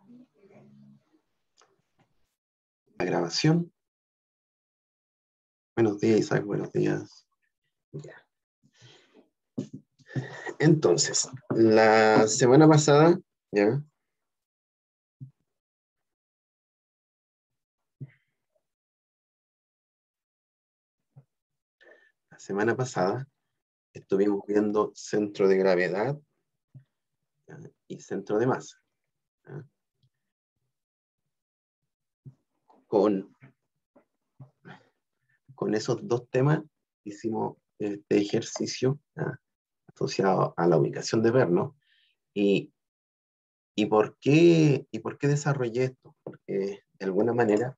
La grabación. Buenos días, Isaac, buenos días. Ya. Entonces, la semana pasada, ¿ya? La semana pasada estuvimos viendo centro de gravedad, ¿ya? Y centro de masa, ¿ya? Con esos dos temas hicimos este ejercicio, ¿ya? Asociado a la ubicación de Bernoulli. ¿Y por qué desarrollé esto? Porque de alguna manera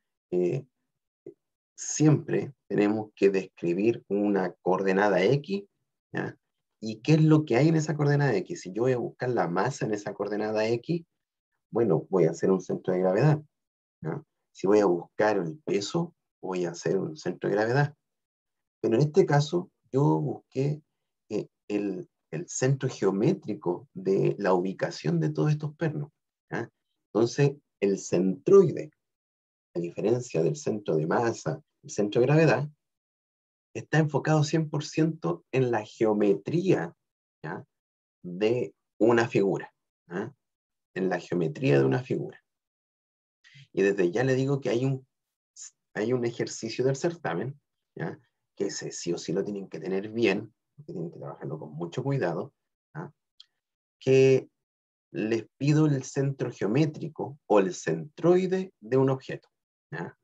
siempre tenemos que describir una coordenada X, ¿ya? ¿Y qué es lo que hay en esa coordenada X? Si yo voy a buscar la masa en esa coordenada X, bueno, voy a hacer un centro de gravedad, ¿ya? Si voy a buscar el peso, voy a hacer un centro de gravedad. Pero en este caso, yo busqué el centro geométrico de la ubicación de todos estos pernos, ¿ya? Entonces, el centroide, a diferencia del centro de masa, el centro de gravedad, está enfocado 100% en la geometría, ¿ya? De una figura, ¿ya? En la geometría de una figura. Y desde ya le digo que hay un ejercicio del certamen, ¿ya? Que ese sí o sí lo tienen que tener bien, que tienen que trabajarlo con mucho cuidado, ¿ya? Que les pido el centro geométrico o el centroide de un objeto, ¿ya?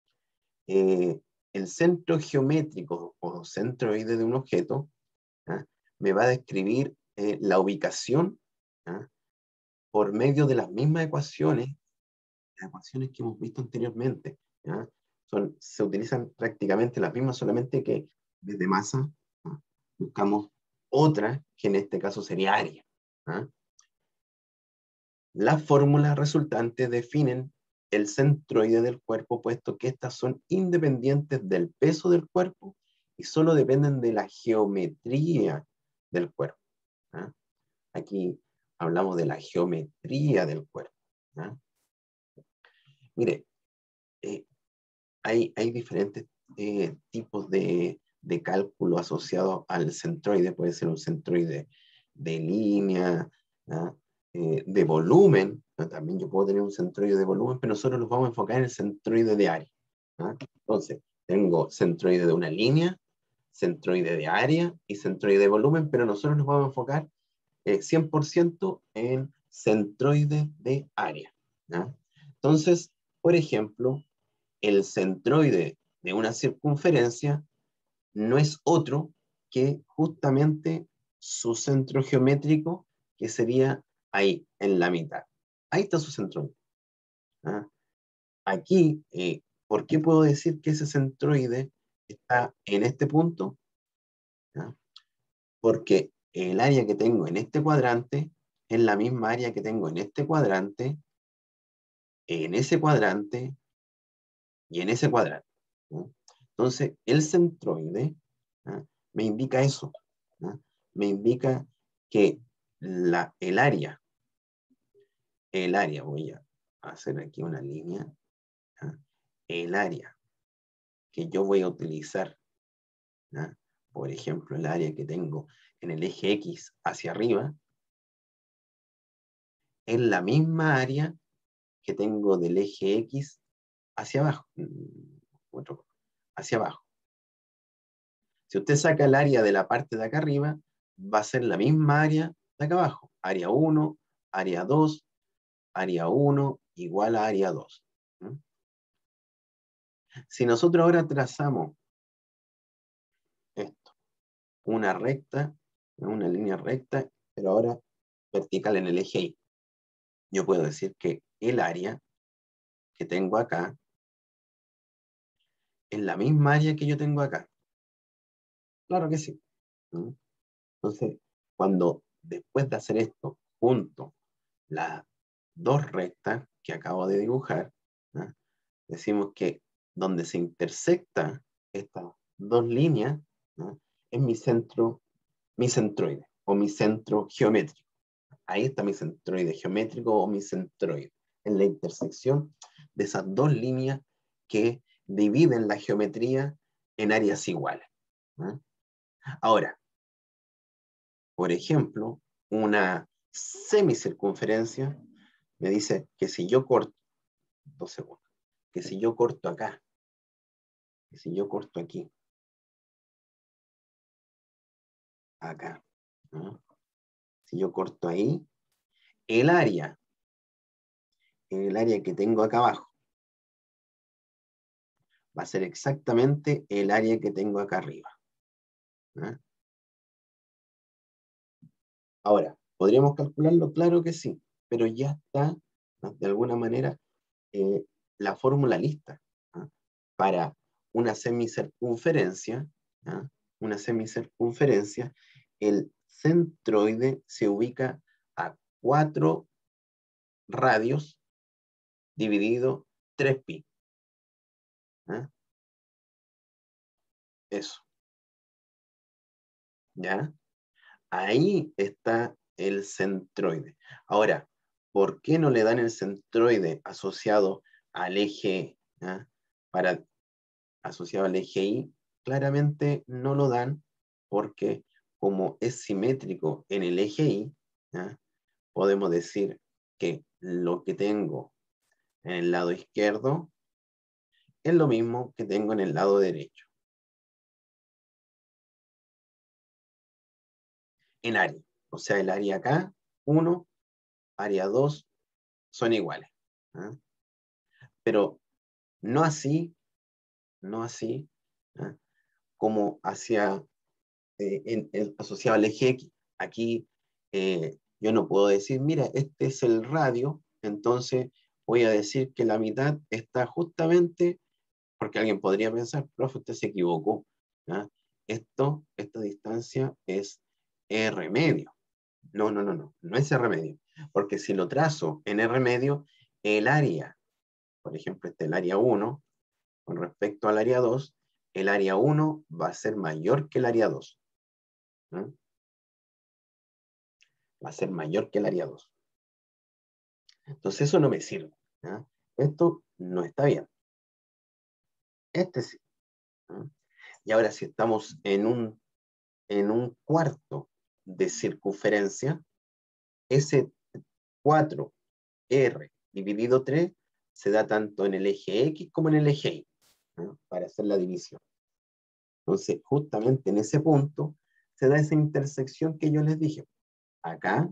El centro geométrico o centroide de un objeto, ¿ya? Me va a describir la ubicación, ¿ya? Por medio de las mismas ecuaciones, las ecuaciones que hemos visto anteriormente, ¿ya? Se utilizan prácticamente las mismas, solamente que desde masa, ¿ya? Buscamos otra, que en este caso sería área, ¿ya? Las fórmulas resultantes definen el centroide del cuerpo, puesto que estas son independientes del peso del cuerpo y solo dependen de la geometría del cuerpo, ¿ya? Aquí hablamos de la geometría del cuerpo, ¿ya? Mire, hay diferentes tipos de cálculo asociados al centroide. Puede ser un centroide de línea, ¿ya? De volumen, ¿no? También yo puedo tener un centroide de volumen, pero nosotros nos vamos a enfocar en el centroide de área, ¿ya? Entonces, tengo centroide de una línea, centroide de área y centroide de volumen, pero nosotros nos vamos a enfocar 100% en centroide de área, ¿ya? Entonces, por ejemplo, el centroide de una circunferencia no es otro que justamente su centro geométrico, que sería ahí, en la mitad. Ahí está su centroide, ¿ah? Aquí, ¿por qué puedo decir que ese centroide está en este punto? ¿Ah? Porque el área que tengo en este cuadrante es la misma área que tengo en este cuadrante, en ese cuadrante y en ese cuadrante, ¿no? Entonces, el centroide, ¿no? Me indica eso, ¿no? Me indica que el área, voy a hacer aquí una línea, ¿no? El área que yo voy a utilizar, ¿no? Por ejemplo, el área que tengo en el eje X hacia arriba, es la misma área que tengo del eje X hacia abajo, hacia abajo. Si usted saca el área de la parte de acá arriba, va a ser la misma área de acá abajo. Área 1, área 2, área 1 igual a área 2. ¿Mm? Si nosotros ahora trazamos esto, una recta, una línea recta, pero ahora vertical en el eje Y, yo puedo decir que el área que tengo acá es la misma área que yo tengo acá. Claro que sí. ¿Mm? Entonces, cuando después de hacer esto, junto las dos rectas que acabo de dibujar, ¿no? Decimos que donde se intersecta estas dos líneas, ¿no? Es mi centroide o mi centro geométrico. Ahí está mi centroide geométrico o mi centroide, en la intersección de esas dos líneas que dividen la geometría en áreas iguales. ¿Ah? Ahora, por ejemplo, una semicircunferencia me dice que si yo corto, 2 segundos, que si yo corto acá, que si yo corto aquí, acá, ¿no? Si yo corto ahí, el área que tengo acá abajo va a ser exactamente el área que tengo acá arriba. ¿No? Ahora, ¿podríamos calcularlo? Claro que sí, pero ya está, ¿no? De alguna manera, la fórmula lista, ¿no? Para una semicircunferencia, ¿no? Una semicircunferencia, el centroide se ubica a 4 radios dividido 3pi. ¿Ah? Eso, ¿ya? Ahí está el centroide. Ahora, ¿por qué no le dan el centroide asociado al eje, ¿ah? Para, asociado al eje Y? Claramente no lo dan porque como es simétrico en el eje Y, ¿ah? Podemos decir que lo que tengo en el lado izquierdo es lo mismo que tengo en el lado derecho. En área. O sea, el área acá, 1, área 2, son iguales. ¿Ah? Pero no así, no así, ¿ah? Como hacia, asociado al eje X. Aquí yo no puedo decir, mira, este es el radio, entonces voy a decir que la mitad está justamente, porque alguien podría pensar, profe, usted se equivocó. ¿Ah? Esta distancia es R medio. No, no, no, no, no es R medio. Porque si lo trazo en R medio, el área, por ejemplo, este es el área 1, con respecto al área 2, el área 1 va a ser mayor que el área 2. ¿No? Va a ser mayor que el área 2. Entonces eso no me sirve. ¿No? Esto no está bien. Este sí. ¿No? Y ahora si estamos en un cuarto de circunferencia, ese 4R dividido 3 se da tanto en el eje X como en el eje Y, ¿no? Para hacer la división. Entonces, justamente en ese punto se da esa intersección que yo les dije. Acá,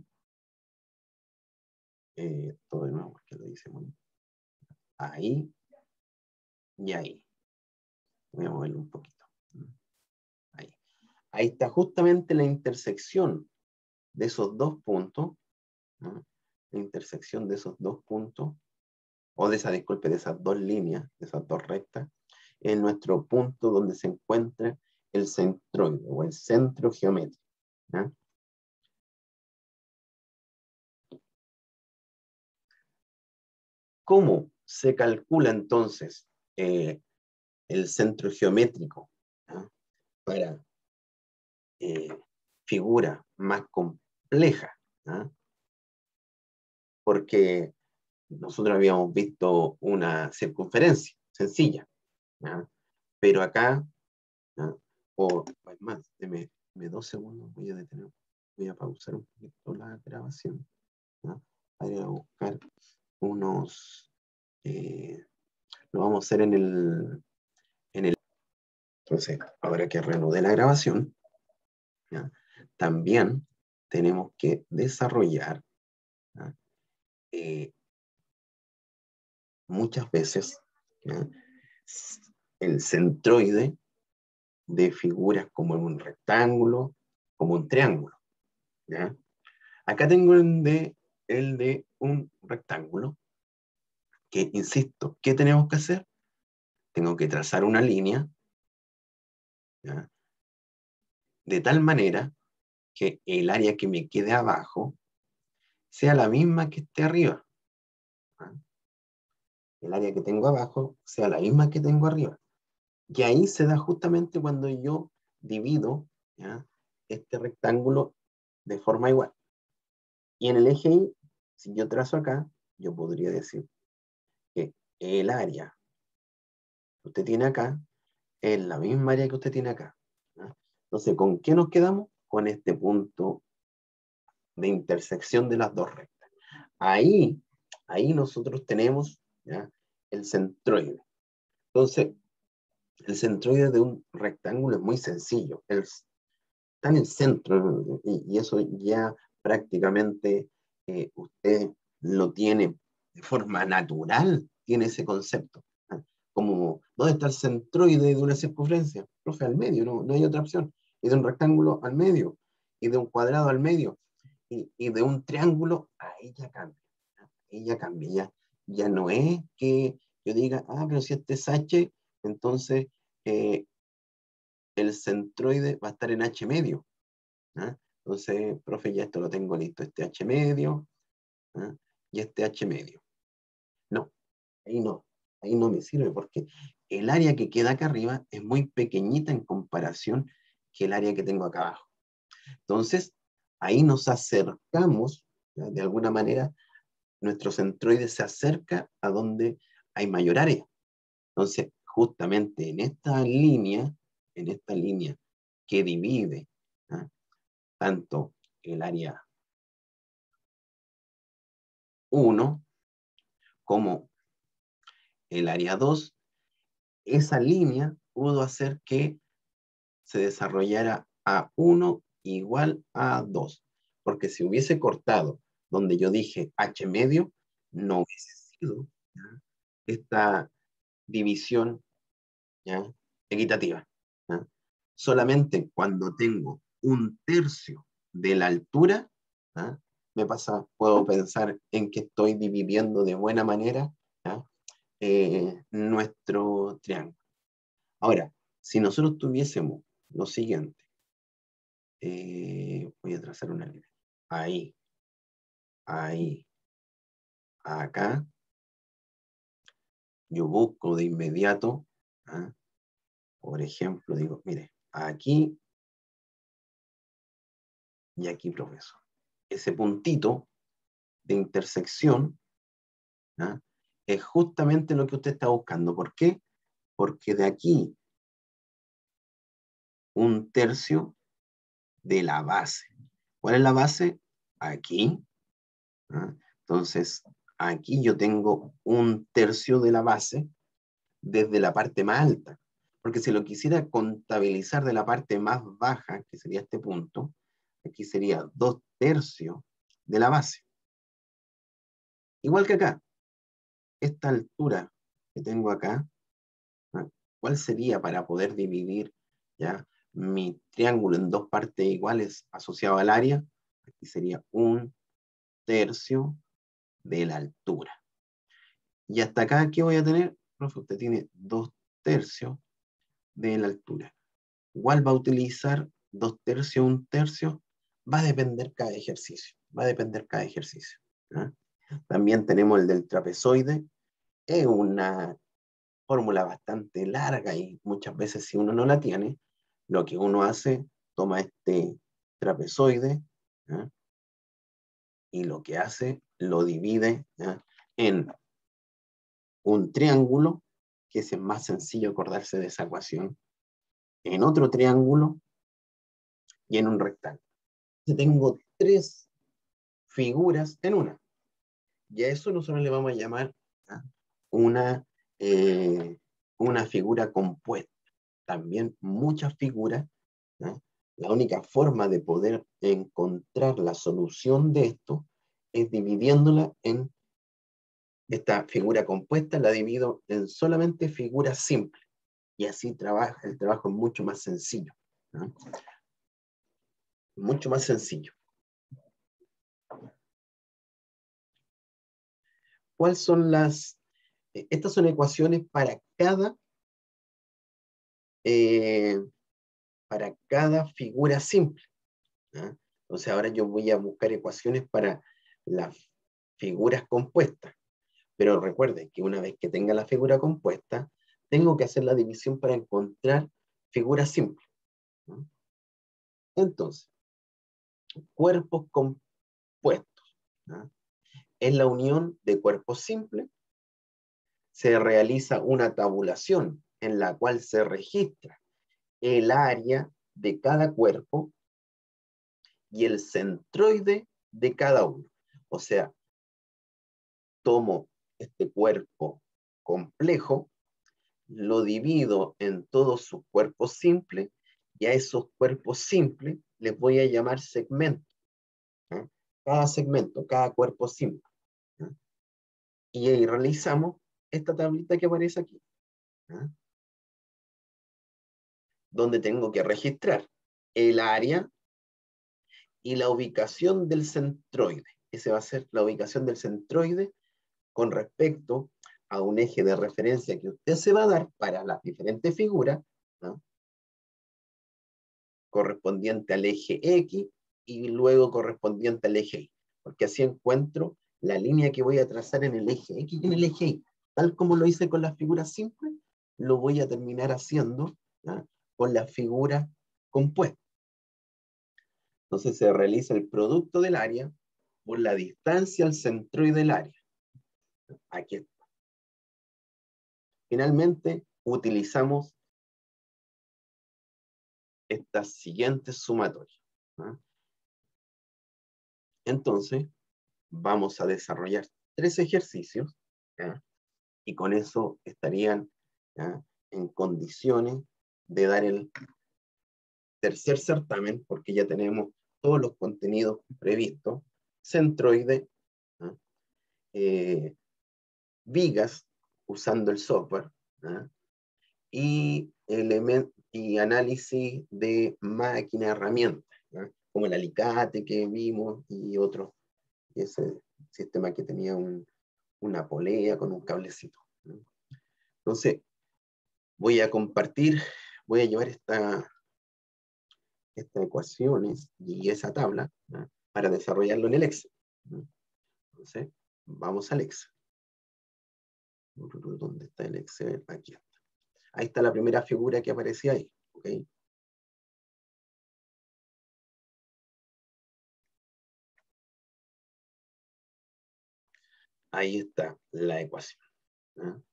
todo de nuevo, porque lo dice muy bien. Ahí y ahí. Voy a moverlo un poquito. Ahí. Ahí está justamente la intersección de esos dos puntos, ¿no? La intersección de esos dos puntos, o de esa, disculpe, de esas dos líneas, de esas dos rectas, en nuestro punto donde se encuentra el centroide o el centro geométrico. ¿No? ¿Cómo se calcula entonces el centro geométrico, ¿no? Para figuras más complejas? ¿No? Porque nosotros habíamos visto una circunferencia sencilla, ¿no? Pero acá, ¿no? O más, deme 2 segundos, voy a detener, voy a pausar un poquito la grabación, ¿no? Para buscar unos, lo vamos a hacer entonces, ahora que reanudé la grabación, ¿ya? También tenemos que desarrollar, ¿ya? Muchas veces, ¿ya? El centroide de figuras como un rectángulo, como un triángulo. ¿Ya? Acá tengo el de un rectángulo, que, insisto, ¿qué tenemos que hacer? Tengo que trazar una línea, ¿ya? De tal manera que el área que me quede abajo sea la misma que esté arriba. ¿Ya? El área que tengo abajo sea la misma que tengo arriba. Y ahí se da justamente cuando yo divido, ¿ya? Este rectángulo de forma igual. Y en el eje Y, si yo trazo acá, yo podría decir que el área que usted tiene acá es la misma área que usted tiene acá. ¿Ya? Entonces, ¿con qué nos quedamos? Con este punto de intersección de las dos rectas. Ahí nosotros tenemos, ¿ya?, el centroide. Entonces, el centroide de un rectángulo es muy sencillo. Está en el centro y eso ya prácticamente usted lo tiene de forma natural, tiene ese concepto. ¿Ah? Como, ¿dónde está el centroide de una circunferencia? Profe, al medio, no hay otra opción. Y de un rectángulo al medio, y de un cuadrado al medio, y de un triángulo, ahí ya cambia. Ahí ya cambia, ya no es que yo diga, pero si este es H, entonces eh, el centroide va a estar en H medio. ¿Ah? Entonces, profe, ya esto lo tengo listo, este H medio, ¿ah?, y este H medio. No, ahí no me sirve porque el área que queda acá arriba es muy pequeñita en comparación que el área que tengo acá abajo. Entonces, ahí nos acercamos, ¿ya?, de alguna manera, nuestro centroide se acerca a donde hay mayor área. Entonces, justamente en esta línea que divide, ¿ah?, tanto el área 1 como el área 2, esa línea pudo hacer que se desarrollara A1 igual a 2, porque si hubiese cortado donde yo dije H medio, no hubiese sido, ¿ya?, esta división, ¿ya?, equitativa, ¿ya? Solamente cuando tengo un tercio de la altura, ¿ya?, puedo pensar en que estoy dividiendo de buena manera, ¿ya?, nuestro triángulo. Ahora, si nosotros tuviésemos lo siguiente, voy a trazar una línea. Ahí, acá, yo busco de inmediato, ¿ah?, por ejemplo, digo, mire, aquí y aquí, profesor. Ese puntito de intersección, ¿ah?, es justamente lo que usted está buscando. ¿Por qué? Porque de aquí un tercio de la base. ¿Cuál es la base? Aquí. ¿Ah? Entonces, aquí yo tengo un tercio de la base desde la parte más alta. Porque si lo quisiera contabilizar de la parte más baja, que sería este punto, aquí sería 2/3 de la base. Igual que acá, esta altura que tengo acá, ¿ah?, ¿cuál sería para poder dividir, ya, mi triángulo en dos partes iguales asociado al área? Aquí sería 1/3 de la altura. Y hasta acá, ¿qué voy a tener? Profe, usted tiene 2/3 de la altura. Igual va a utilizar 2/3, 1/3, va a depender cada ejercicio. Va a depender cada ejercicio. ¿Ah? También tenemos el del trapezoide. Es una fórmula bastante larga y muchas veces si uno no la tiene, lo que uno hace, toma este trapezoide, ¿ya?, y lo que hace, lo divide, ¿ya?, en un triángulo, que es más sencillo acordarse de esa ecuación, en otro triángulo y en un rectángulo. Entonces tengo tres figuras en una. Y a eso nosotros le vamos a llamar, ¿ya?, una, eh, una figura compuesta. También muchas figuras, ¿ya? La única forma de poder encontrar la solución de esto es dividiéndola en esta figura compuesta, la divido en solamente figuras simples. Y así el trabajo es mucho más sencillo, ¿no? Mucho más sencillo. ¿Cuáles son estas son ecuaciones eh, para cada figura simple, ¿no? Entonces ahora yo voy a buscar ecuaciones para las figuras compuestas. Pero recuerden que una vez que tenga la figura compuesta, tengo que hacer la división para encontrar figuras simples, ¿no? Entonces, cuerpos compuestos, ¿no? En la unión de cuerpos simples se realiza una tabulación en la cual se registra el área de cada cuerpo y el centroide de cada uno. O sea, tomo este cuerpo complejo, lo divido en todos sus cuerpos simples y a esos cuerpos simples les voy a llamar segmentos. ¿Eh? Cada segmento, cada cuerpo simple. ¿Eh? Y ahí realizamos esta tablita que aparece aquí, ¿eh? Donde tengo que registrar el área y la ubicación del centroide. Esa va a ser la ubicación del centroide con respecto a un eje de referencia que usted se va a dar para las diferentes figuras, ¿no? Correspondiente al eje X y luego correspondiente al eje Y, porque así encuentro la línea que voy a trazar en el eje X y en el eje Y. Tal como lo hice con las figuras simples, lo voy a terminar haciendo, ¿no?, con las figuras compuestas. Entonces se realiza el producto del área por la distancia al centroide del área. Aquí está. Finalmente, utilizamos estas siguientes sumatorias, ¿no? Entonces, vamos a desarrollar 3 ejercicios, ¿ya?, y con eso estarían, ¿ya?, en condiciones de dar el tercer certamen, porque ya tenemos todos los contenidos previstos: centroide, ¿no?, vigas usando el software, ¿no?, y análisis de máquina herramienta, ¿no?, como el alicate que vimos y otros, ese sistema que tenía una polea con un cablecito, ¿no? Entonces, voy a compartir, voy a llevar estas ecuaciones y esa tabla, ¿no?, para desarrollarlo en el Excel, ¿no? Entonces, vamos al Excel. ¿Dónde está el Excel? Aquí está. Ahí está la primera figura que aparecía ahí, ¿ok? Ahí está la ecuación, ¿no?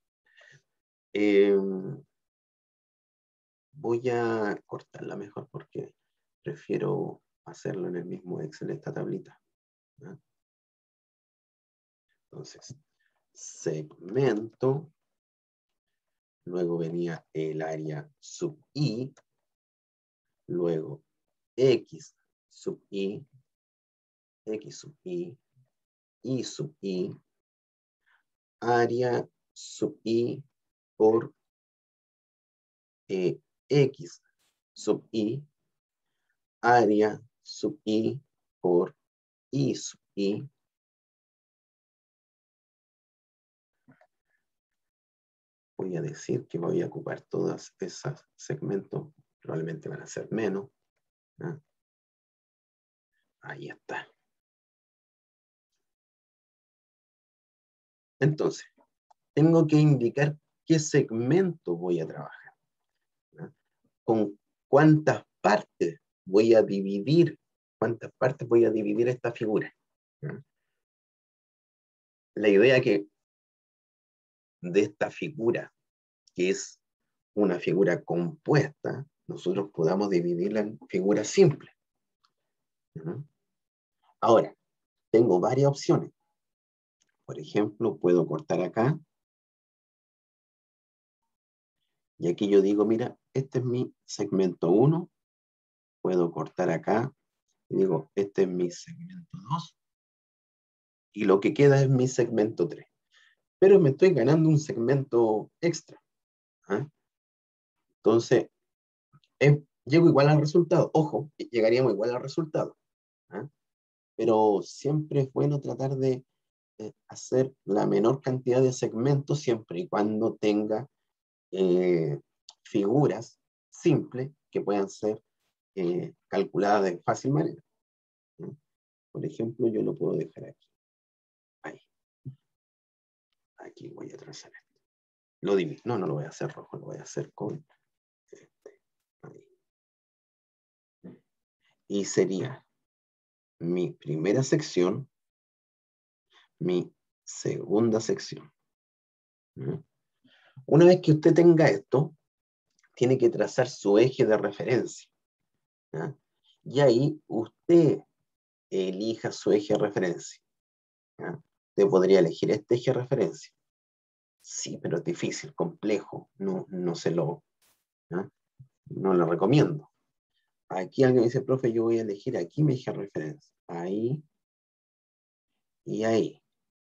Voy a cortarla mejor porque prefiero hacerlo en el mismo Excel, esta tablita, ¿no? Entonces, segmento, luego venía el área sub I, luego X sub I, X sub I sub I, área sub I por X sub I, área sub I por I sub I, voy a decir que voy a ocupar todas esas segmentos, probablemente van a ser menos, ¿no? Ahí está. Entonces, tengo que indicar qué segmento voy a trabajar, ¿no?, con cuántas partes voy a dividir, esta figura, ¿no? La idea que de esta figura, que es una figura compuesta, nosotros podamos dividirla en figuras simples, ¿no? Ahora, tengo varias opciones. Por ejemplo, puedo cortar acá, y aquí yo digo, mira, este es mi segmento 1, puedo cortar acá, y digo, este es mi segmento 2, y lo que queda es mi segmento 3. Pero me estoy ganando un segmento extra, ¿eh? Entonces, llego igual al resultado. Ojo, llegaríamos igual al resultado, ¿eh? Pero siempre es bueno tratar de hacer la menor cantidad de segmentos siempre y cuando tenga figuras simples que puedan ser calculadas de fácil manera, ¿no? Por ejemplo, yo lo puedo dejar aquí. Ahí. Aquí voy a trazar esto. Lo divido. No lo voy a hacer rojo, lo voy a hacer con este. Ahí. Y sería mi primera sección, mi segunda sección. ¿Mm? Una vez que usted tenga esto, tiene que trazar su eje de referencia. ¿Ya? Y ahí usted elija su eje de referencia. ¿Ya? Usted podría elegir este eje de referencia. Sí, pero es difícil, complejo, no ¿ya? No lo recomiendo. Aquí alguien dice, profe, yo voy a elegir aquí mi eje de referencia. Ahí y ahí.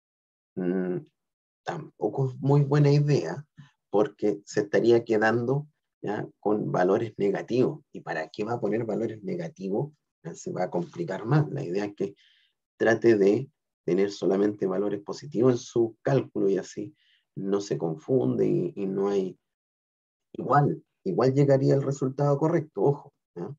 Tampoco es muy buena idea porque se estaría quedando, ¿ya?, con valores negativos. ¿Y para qué va a poner valores negativos? Ya se va a complicar más. La idea es que trate de tener solamente valores positivos en su cálculo y así no se confunde y no hay... Igual llegaría al resultado correcto, ojo, ¿ya?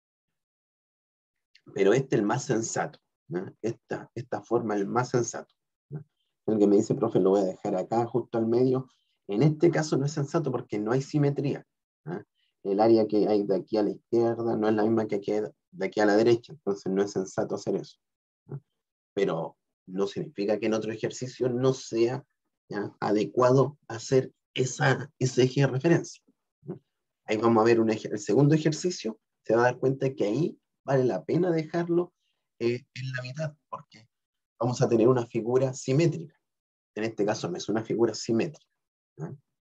Pero este es el más sensato, ¿ya? Esta forma es el más sensato, ¿ya? El que me dice, profe, lo voy a dejar acá justo al medio. En este caso no es sensato porque no hay simetría, ¿ya? El área que hay de aquí a la izquierda no es la misma que aquí, de aquí a la derecha, entonces no es sensato hacer eso, ¿ya? Pero no significa que en otro ejercicio no sea, ¿ya?, adecuado hacer ese eje de referencia, ¿ya? Ahí vamos a ver el segundo ejercicio, se va a dar cuenta que ahí vale la pena dejarlo en la mitad, porque vamos a tener una figura simétrica. En este caso no es una figura simétrica, ¿no?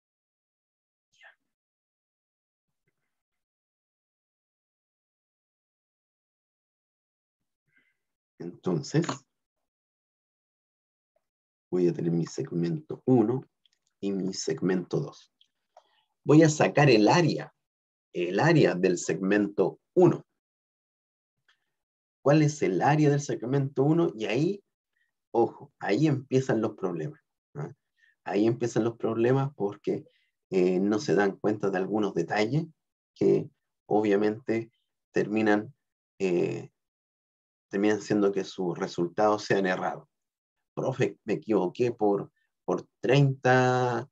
Entonces, voy a tener mi segmento 1 y mi segmento 2. Voy a sacar el área del segmento 1. ¿Cuál es el área del segmento 1? Y ahí, ojo, ahí empiezan los problemas, ¿no? Ahí empiezan los problemas porque no se dan cuenta de algunos detalles que obviamente terminan, eh, terminan siendo que sus resultados sean errados. Profe, me equivoqué por 30,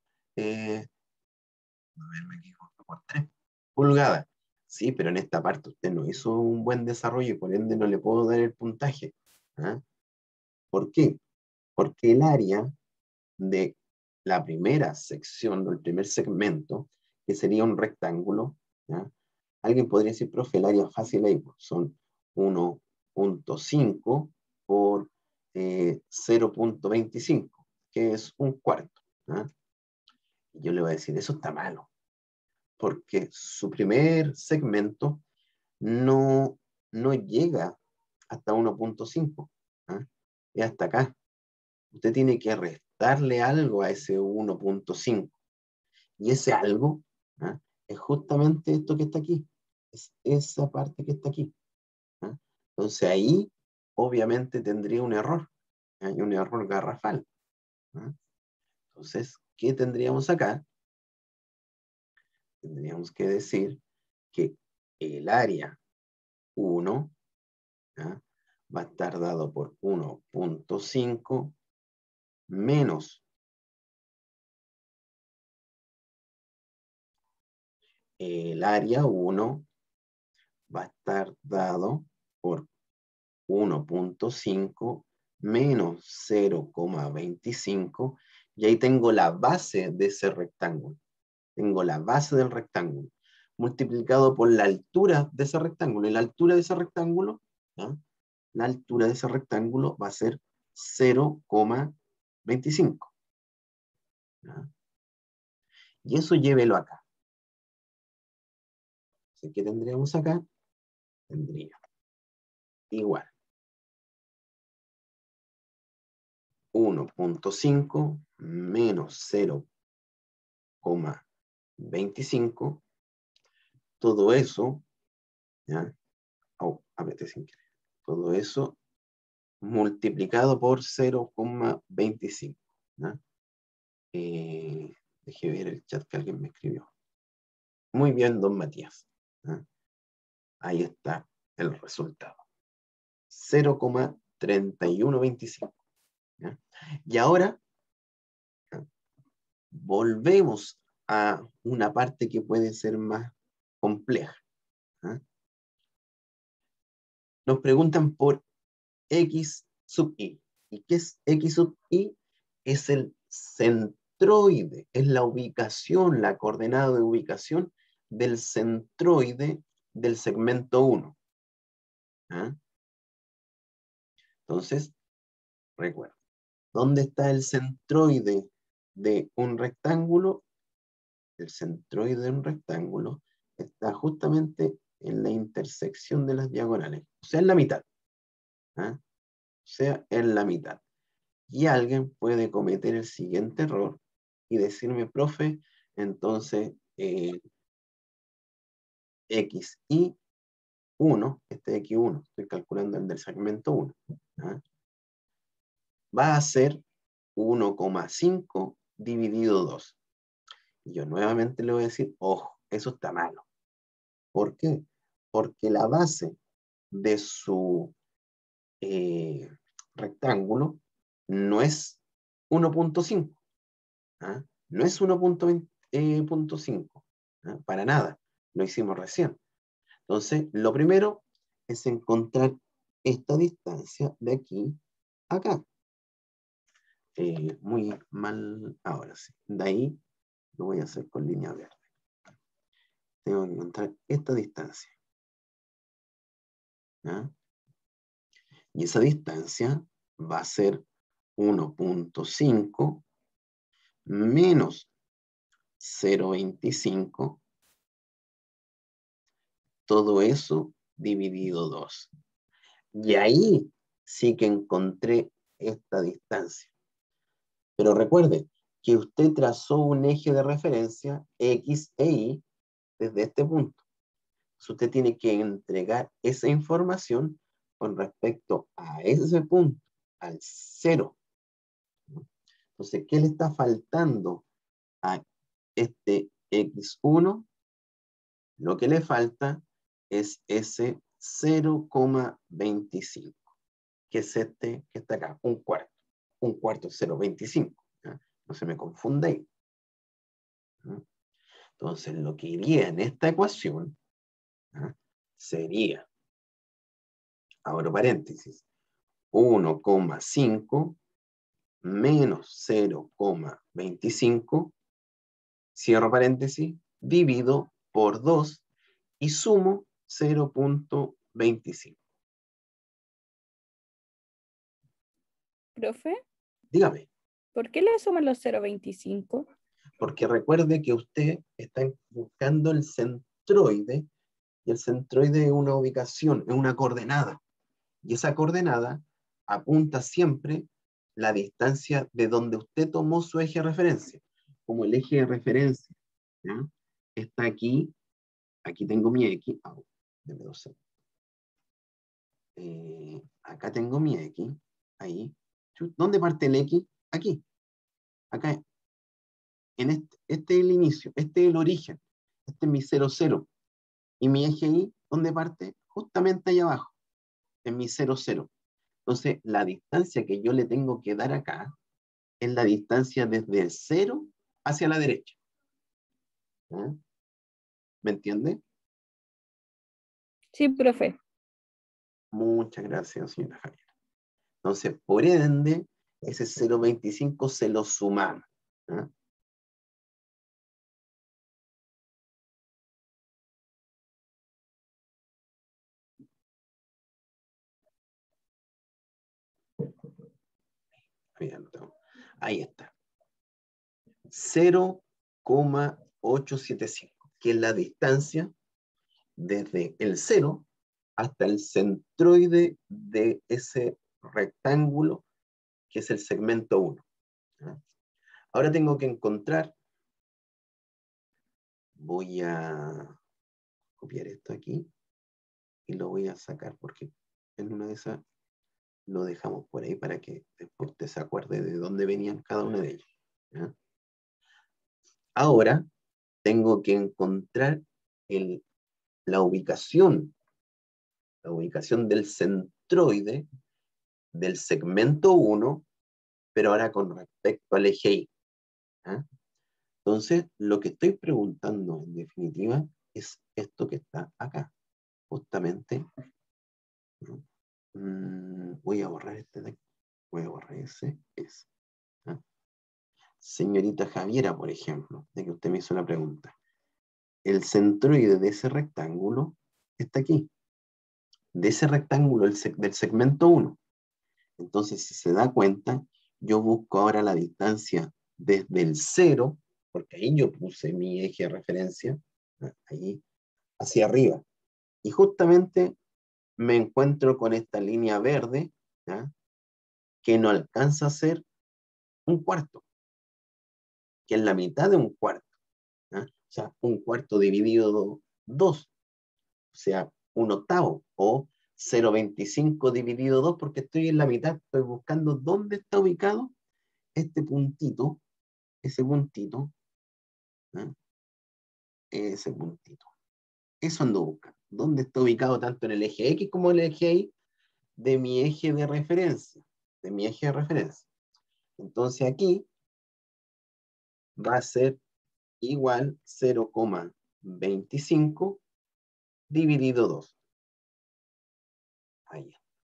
me equivoqué por 3 pulgadas. Sí, pero en esta parte usted no hizo un buen desarrollo y por ende no le puedo dar el puntaje, ¿ah? ¿Por qué? Porque el área de la primera sección, del primer segmento, que sería un rectángulo, ¿ya? Alguien podría decir, profe, el área fácil ahí pues, son 1.5 por 0.25, que es un cuarto, ¿ya? Y yo le voy a decir, eso está malo, porque su primer segmento no, no llega hasta 1.5, ¿ya? Es hasta acá. Usted tiene que restarle algo a ese 1.5. Y ese algo, ¿ah?, es justamente esto que está aquí. Es esa parte que está aquí, ¿ah? Entonces ahí, obviamente, tendría un error. Hay un error garrafal, ¿ah? Entonces, ¿qué tendríamos acá? Tendríamos que decir que el área 1, ¿ah?, va a estar dado por 1.5 menos el área 1 va a estar dado por 1.5 menos 0,25, y ahí tengo la base de ese rectángulo. Tengo la base del rectángulo multiplicado por la altura de ese rectángulo. Y la altura de ese rectángulo, ¿ya?, la altura de ese rectángulo va a ser 0,25. ¿Ya? Y eso llévelo acá. Entonces, ¿qué tendríamos acá? Tendría igual 1.5 menos 0,25. Todo eso, ¿ya? Oh, apreté sin querer. Todo eso multiplicado por 0,25, ¿ya? Dejé ver el chat que alguien me escribió. Muy bien, don Matías, ¿ya? Ahí está el resultado. 0,3125. ¿Ya? Y ahora, ¿ya?, volvemos a una parte que puede ser más compleja, ¿ya? Nos preguntan por x sub i. ¿Y qué es X sub Y? Es el centroide, es la ubicación, la coordenada de ubicación del centroide del segmento 1. ¿Ah? Entonces, recuerda, ¿dónde está el centroide de un rectángulo? El centroide de un rectángulo está justamente en la intersección de las diagonales, o sea, en la mitad. ¿Ah? O sea, en la mitad. Y alguien puede cometer el siguiente error y decirme, profe, entonces XY1, este X1, estoy calculando el del segmento 1, ¿ah? Va a ser 1,5 dividido 2. Y yo nuevamente le voy a decir, ojo, eso está malo. ¿Por qué? Porque la base de su rectángulo no es 1,5. ¿Ah? No es 1,5. ¿Ah? Para nada. Lo hicimos recién. Entonces, lo primero es encontrar esta distancia de aquí a acá. Muy mal ahora sí. De ahí lo voy a hacer con línea verde. Tengo que encontrar esta distancia. ¿Ah? Y esa distancia va a ser 1,5 menos 0,25. Todo eso dividido 2. Y ahí sí que encontré esta distancia. Pero recuerde que usted trazó un eje de referencia X e Y desde este punto. Entonces usted tiene que entregar esa información con respecto a ese punto, al 0. Entonces, ¿qué le está faltando a este X1? Lo que le falta es ese 0,25, que es este que está acá, un cuarto. Un cuarto es 0,25. ¿Ya? No se me confunda ahí. ¿Ya? Entonces, lo que iría en esta ecuación, ¿ya?, sería, abro paréntesis, 1,5 menos 0,25, cierro paréntesis, divido por 2 y sumo 0,25. Profe, Dígame, ¿por qué le suman los 0,25? porque recuerde que usted está buscando el centroide, y el centroide es una ubicación, es una coordenada, y esa coordenada apunta siempre la distancia de donde usted tomó su eje de referencia. Como el eje de referencia, ¿ya?, está aquí, aquí tengo mi X, déme 2 segundos. Acá tengo mi X, ahí. ¿Dónde parte el X? Aquí, acá, en este es el inicio, este es el origen, este es mi 0, 0. Y mi eje Y, ¿dónde parte? Justamente ahí abajo, en mi 0, 0. Entonces, la distancia que yo le tengo que dar acá es la distancia desde el 0 hacia la derecha. ¿Ah? ¿Me entiende? Sí, profe. Muchas gracias, señora Javier. Entonces, por ende, ese 0,25 se lo sumamos. ¿Ah? Ahí está. 0,875, que es la distancia desde el 0 hasta el centroide de ese rectángulo que es el segmento 1. ¿Ah? Ahora tengo que encontrar, voy a copiar esto aquí y lo voy a sacar porque en una de esas lo dejamos por ahí para que después usted se acuerde de dónde venían cada una de ellas. ¿Ah? Ahora tengo que encontrar la ubicación del centroide del segmento 1, pero ahora con respecto al eje Y. ¿Ah? Entonces, lo que estoy preguntando en definitiva es esto que está acá, justamente. ¿No? Voy a borrar este de aquí. Voy a borrar ese. ¿Ah? Señorita Javiera, por ejemplo, de que usted me hizo la pregunta. El centroide de ese rectángulo está aquí. De ese rectángulo del segmento 1. Entonces, si se da cuenta, yo busco ahora la distancia desde el 0, porque ahí yo puse mi eje de referencia, ahí, hacia arriba. Y justamente me encuentro con esta línea verde, ¿ya? Que no alcanza a ser un cuarto, que es la mitad de un cuarto. ¿Ya? O sea, un cuarto dividido 2, o sea, un octavo, o 0,25 dividido 2, porque estoy en la mitad, estoy buscando dónde está ubicado este puntito, ese puntito, ¿eh? Ese puntito. Eso ando buscando. ¿Dónde está ubicado tanto en el eje X como en el eje Y de mi eje de referencia? De mi eje de referencia. Entonces aquí va a ser igual 0,25 dividido 2. Ahí.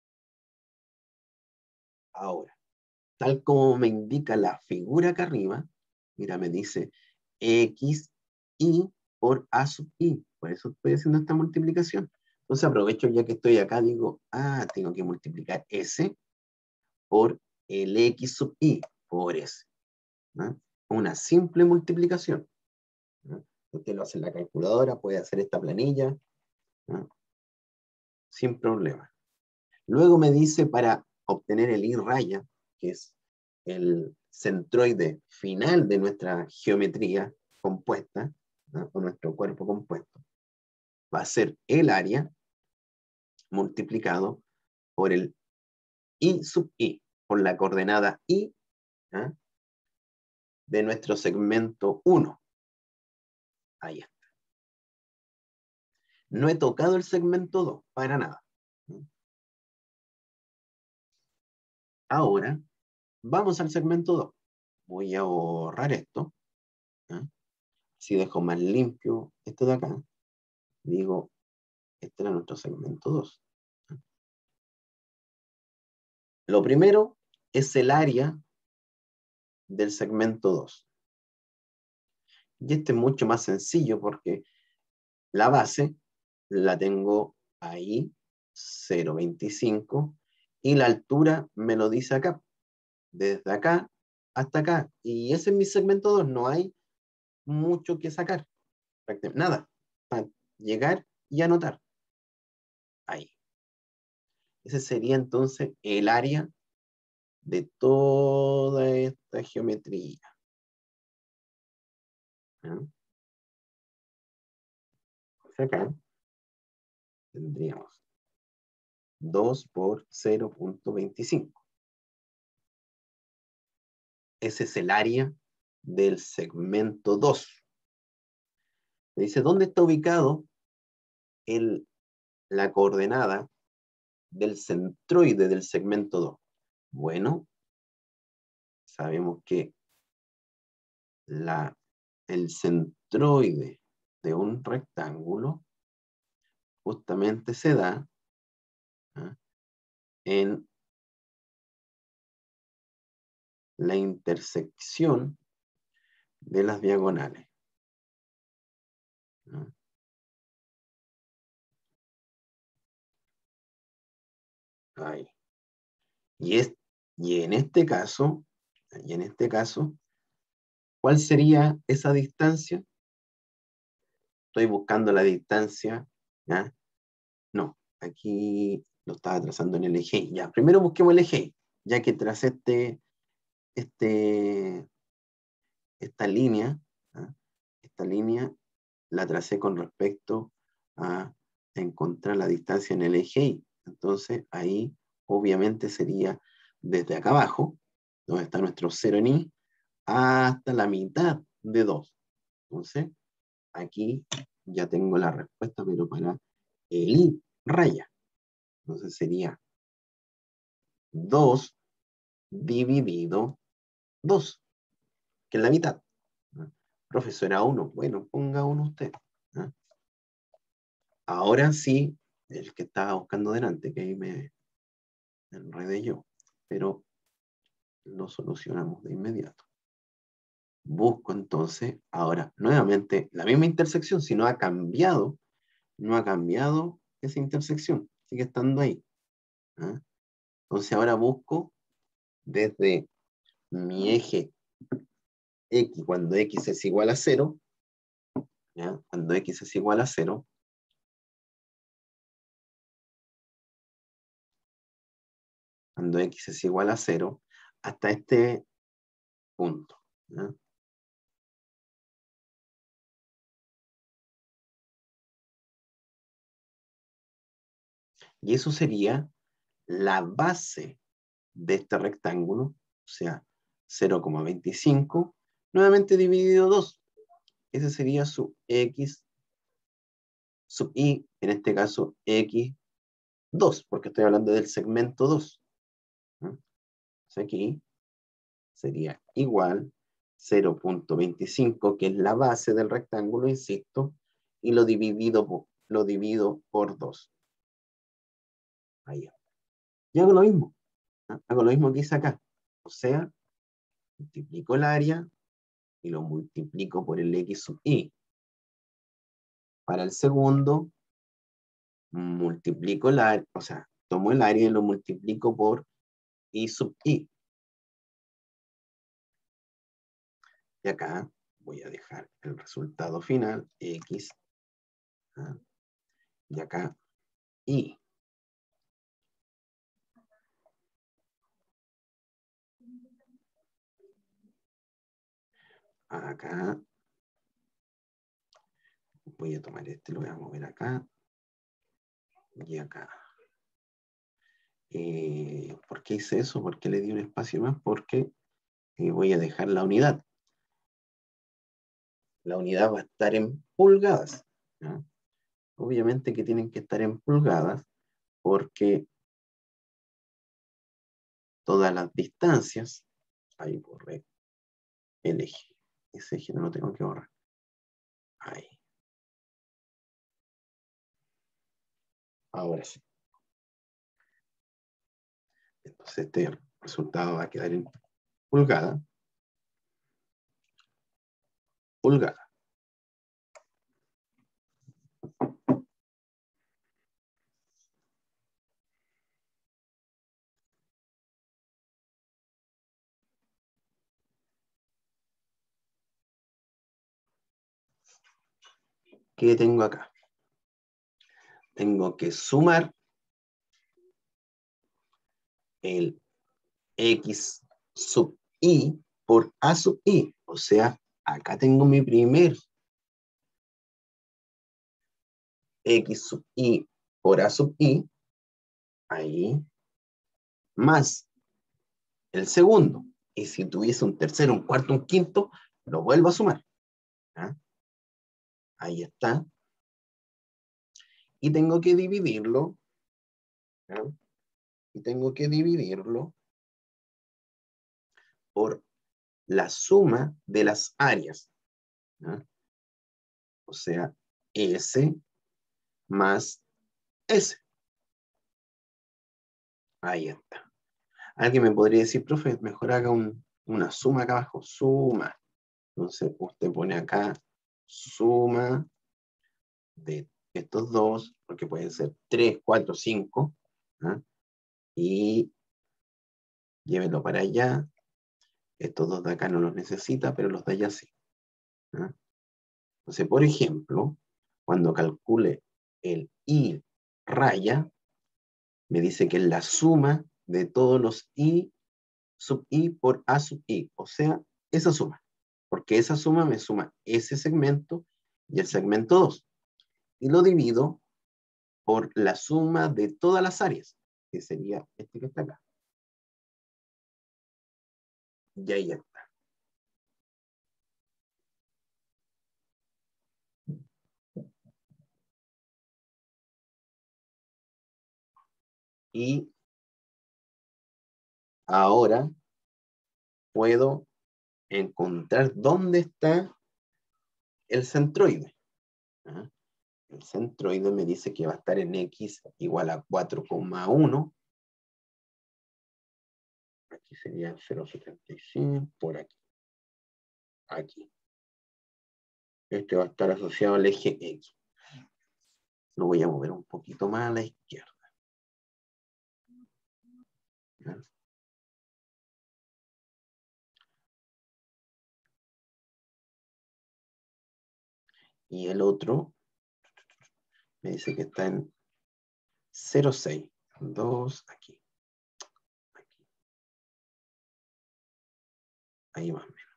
Ahora, tal como me indica la figura acá arriba, mira, me dice X, Y por A sub I. Por eso estoy haciendo esta multiplicación. Entonces aprovecho ya que estoy acá, digo, tengo que multiplicar S por el X sub I por S. ¿No? Una simple multiplicación. ¿No? Usted lo hace en la calculadora, puede hacer esta planilla, ¿no? Sin problema. Luego me dice para obtener el I raya, que es el centroide final de nuestra geometría compuesta, ¿no? O nuestro cuerpo compuesto, va a ser el área multiplicado por el I sub I, por la coordenada I, ¿eh? De nuestro segmento 1. Ahí está. No he tocado el segmento 2, para nada. Ahora, vamos al segmento 2. Voy a borrar esto. ¿Eh? Si dejo más limpio esto de acá, digo, este era nuestro segmento 2. Lo primero es el área del segmento 2. Y este es mucho más sencillo porque la base la tengo ahí, 0,25, y la altura me lo dice acá, desde acá hasta acá. Y ese es mi segmento 2, no hay mucho que sacar, nada, para llegar y anotar. Ahí. Ese sería entonces el área de toda esta geometría. ¿No? Pues acá tendríamos 2 por 0,25. Ese es el área del segmento 2. Me dice, ¿dónde está ubicado la coordenada del centroide del segmento 2? Bueno, sabemos que el centroide de un rectángulo justamente se da, ¿eh? En la intersección de las diagonales. ¿No? Ahí. Y en este caso, ¿cuál sería esa distancia? Estoy buscando la distancia, ¿ya? No, aquí lo estaba trazando en el eje Y. Ya, primero busquemos el eje Y, ya que tracé esta línea, ¿ah? Esta línea la tracé con respecto a encontrar la distancia en el eje Y. Entonces, ahí obviamente sería desde acá abajo, donde está nuestro 0 en Y, hasta la mitad de 2. Entonces, aquí ya tengo la respuesta, pero para el I raya. Entonces sería 2 dividido 2, que es la mitad. ¿No? Profesora 1, bueno, ponga 1 usted. ¿No? Ahora sí, el que estaba buscando delante, que ahí me enredé yo. Pero lo solucionamos de inmediato. Busco entonces, ahora, nuevamente, la misma intersección, si no ha cambiado esa intersección, sigue estando ahí. ¿Ah? Entonces ahora busco desde mi eje X, cuando X es igual a 0, ¿ya? Cuando X es igual a 0, cuando X es igual a 0, hasta este punto. ¿Ya? Y eso sería la base de este rectángulo, o sea, 0,25, nuevamente dividido 2. Ese sería su X sub I, en este caso X2, porque estoy hablando del segmento 2. ¿No? Entonces aquí sería igual 0,25, que es la base del rectángulo, insisto, y lo divido por 2. Ahí. Y hago lo mismo. ¿No? Hago lo mismo que hice acá. O sea, multiplico el área y lo multiplico por el X sub I. Para el segundo, multiplico el área, o sea, tomo el área y lo multiplico por I sub I. Y acá voy a dejar el resultado final, X, ¿ah? Y acá I. Acá voy a tomar este, lo voy a mover acá y acá. ¿Por qué hice eso? ¿Por qué le di un espacio más? Porque voy a dejar la unidad. La unidad va a estar en pulgadas. ¿Ya? Obviamente que tienen que estar en pulgadas porque todas las distancias, ahí borré el eje. Ese eje no lo tengo que borrar. Ahí. Ahora sí. Entonces este resultado va a quedar en pulgada. Pulgada. ¿Qué tengo acá? Tengo que sumar el X sub I por A sub I. O sea, acá tengo mi primer X sub I por A sub I. Ahí. Más el segundo. Y si tuviese un tercero, un cuarto, un quinto, lo vuelvo a sumar. ¿Ah? Ahí está. Y tengo que dividirlo. ¿Ah? Y tengo que dividirlo por la suma de las áreas. ¿Ah? O sea, S más S. Ahí está. Alguien me podría decir, profe, mejor haga una suma acá abajo. Suma. Entonces usted pone acá suma de estos dos, porque pueden ser 3, 4, 5. ¿Ah? Y llévenlo para allá. Estos dos de acá no los necesita, pero los de allá sí. ¿Ah? Entonces, por ejemplo, cuando calcule el I raya, me dice que es la suma de todos los I sub I por A sub I. O sea, esa suma. Porque esa suma me suma ese segmento y el segmento 2. Y lo divido por la suma de todas las áreas, que sería este que está acá. Y ahí está. Y ahora puedo encontrar dónde está el centroide. ¿Ah? El centroide me dice que va a estar en X igual a 4,1. aquí sería 0,76 por aquí. Aquí. Este va a estar asociado al eje X. Lo voy a mover un poquito más a la izquierda. ¿Ya? Y el otro me dice que está en 0,6. 2 aquí. Aquí. Ahí más o menos.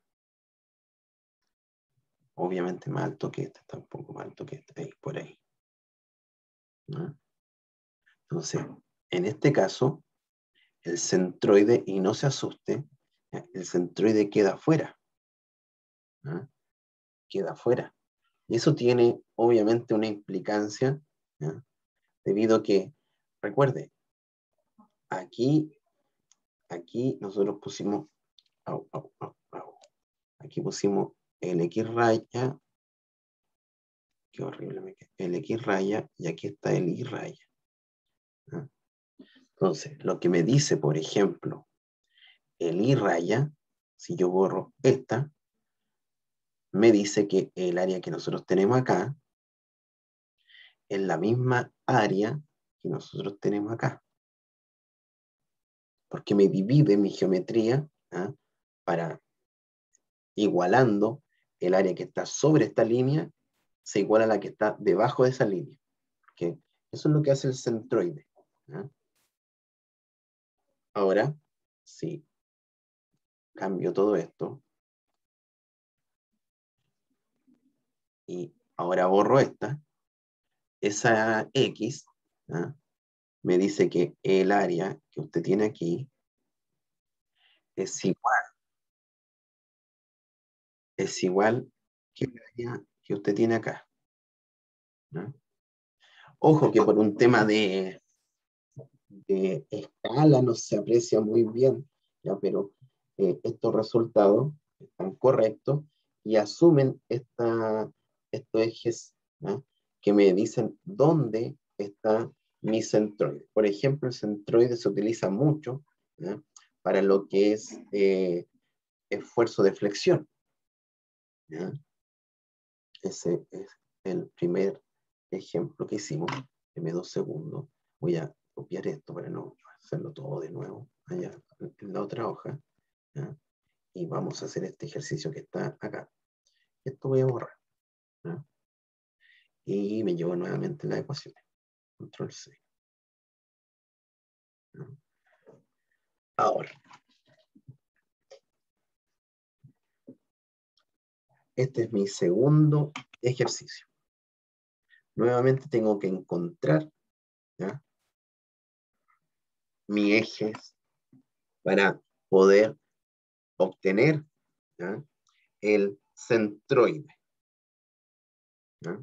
Obviamente más alto que este, está un poco más alto que este, ahí, por ahí. ¿No? Entonces, en este caso, el centroide, y no se asuste, el centroide queda afuera. ¿No? Queda afuera. Y eso tiene, obviamente, una implicancia, ¿no? Debido a que, recuerde, aquí nosotros pusimos, aquí pusimos el X raya, qué horrible me queda, el X raya, y aquí está el Y raya. ¿No? Entonces, lo que me dice, por ejemplo, el Y raya, si yo borro esta, me dice que el área que nosotros tenemos acá es la misma área que nosotros tenemos acá. Porque me divide mi geometría, ¿ah?, para igualando el área que está sobre esta línea, se iguala a la que está debajo de esa línea. ¿Okay? Eso es lo que hace el centroide. ¿Ah? Ahora, si cambio todo esto, y ahora borro esa X, ¿ah?, me dice que el área que usted tiene aquí es igual que el área que usted tiene acá. ¿No? Ojo que por un tema de escala no se aprecia muy bien, ¿ya? Pero estos resultados están correctos y asumen estos ejes, ¿ya?, que me dicen dónde está mi centroide. Por ejemplo, el centroide se utiliza mucho, ¿ya?, para lo que es esfuerzo de flexión. ¿Ya? Ese es el primer ejemplo que hicimos. Deme 2 segundos. Voy a copiar esto para no hacerlo todo de nuevo allá en la otra hoja. ¿Ya? Y vamos a hacer este ejercicio que está acá. Esto voy a borrar. ¿Ya? Y me llevo nuevamente la ecuación. Control C. ¿Ya? Ahora, este es mi segundo ejercicio. Nuevamente tengo que encontrar, ¿ya?, mi eje para poder obtener, ¿ya?, el centroide. ¿Ya?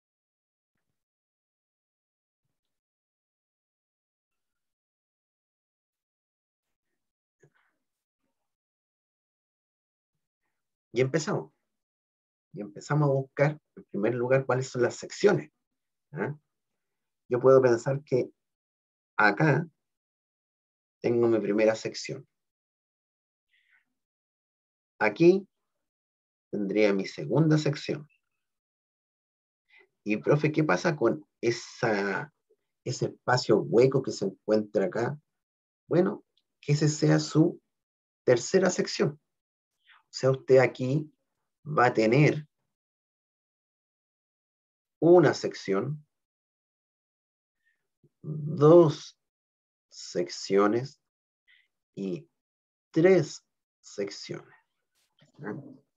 Y empezamos. Y empezamos a buscar, en primer lugar, cuáles son las secciones. ¿Ya? Yo puedo pensar que acá tengo mi primera sección. Aquí tendría mi segunda sección. Y, profe, ¿qué pasa con ese espacio hueco que se encuentra acá? Bueno, que ese sea su tercera sección. O sea, usted aquí va a tener una sección, dos secciones y tres secciones. ¿Ya?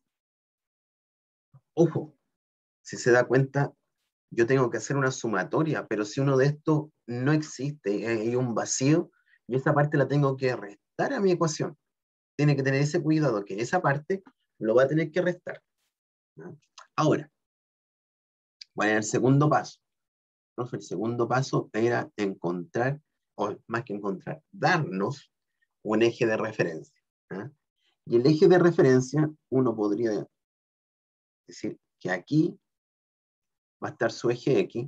Ojo, si se da cuenta, yo tengo que hacer una sumatoria, pero si uno de estos no existe, hay un vacío, yo esa parte la tengo que restar a mi ecuación. Tiene que tener ese cuidado, que esa parte lo va a tener que restar. ¿No? Ahora, ¿cuál era el segundo paso? Profe, el segundo paso era encontrar, o más que encontrar, darnos un eje de referencia. ¿Ah? Y el eje de referencia, uno podría decir que aquí va a estar su eje X,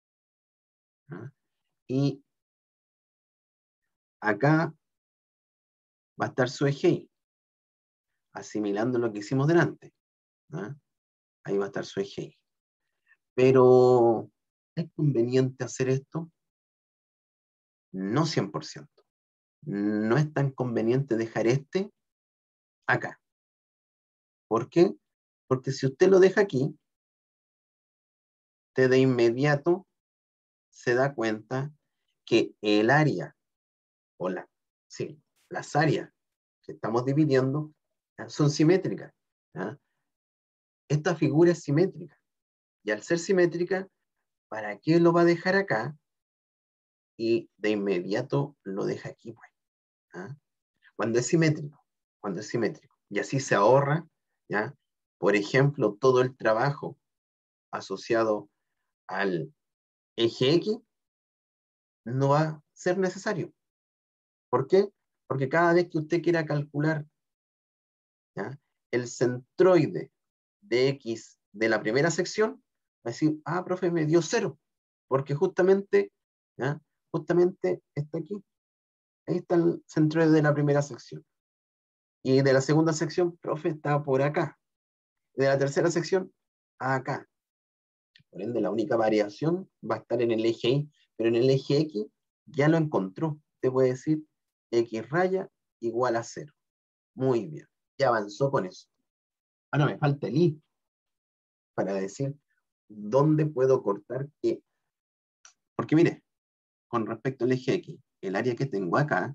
¿ah?, y acá va a estar su eje Y, asimilando lo que hicimos delante. ¿Ah? Ahí va a estar su eje Y. Pero, ¿es conveniente hacer esto? No 100%. No es tan conveniente dejar este acá. ¿Por qué? Porque si usted lo deja aquí, usted de inmediato se da cuenta que el área, o las áreas que estamos dividiendo son simétricas. ¿Ah? Esta figura es simétrica. Y al ser simétrica, ¿para qué lo va a dejar acá? Y de inmediato lo deja aquí, pues. ¿Ah? Cuando es simétrico, cuando es simétrico. Y así se ahorra, ¿ya? Por ejemplo, todo el trabajo asociado al eje X no va a ser necesario. ¿Por qué? Porque cada vez que usted quiera calcular, ¿ya?, el centroide de X de la primera sección, va a decir, ah, profe, me dio 0, porque justamente, ¿ya?, justamente está aquí. Ahí está el centroide de la primera sección. Y de la segunda sección, profe, está por acá. Y de la tercera sección, acá. Por ende, la única variación va a estar en el eje Y, pero en el eje X ya lo encontró. Usted puede decir X raya igual a 0. Muy bien. Ya avanzó con eso. Ahora me falta el Y para decir dónde puedo cortar qué. Porque mire, con respecto al eje X, el área que tengo acá,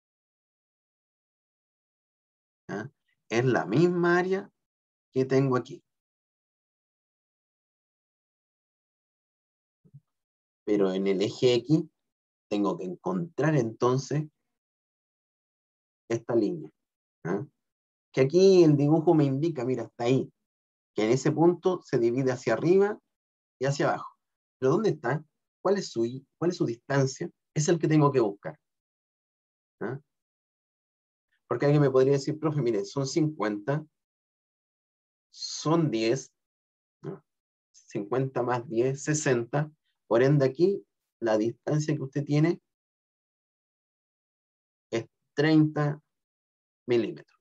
¿ya?, es la misma área que tengo aquí. Pero en el eje X tengo que encontrar entonces esta línea. ¿Ah? Que aquí el dibujo me indica, mira, está ahí, que en ese punto se divide hacia arriba y hacia abajo. ¿Pero dónde está? ¿Cuál es su distancia? Es el que tengo que buscar. ¿Ah? Porque alguien me podría decir, profe, mire, son 50, son 10, ¿no?, 50 más 10, 60. Por ende aquí, la distancia que usted tiene es 30 milímetros.